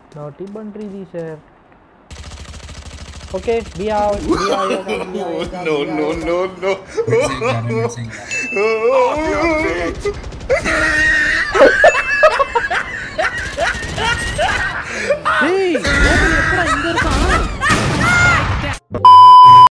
Naughty बन रही थी सर ओके भी आओ No, no, no, no. मैं सही जा रहा है, मैं सही जा रहा है।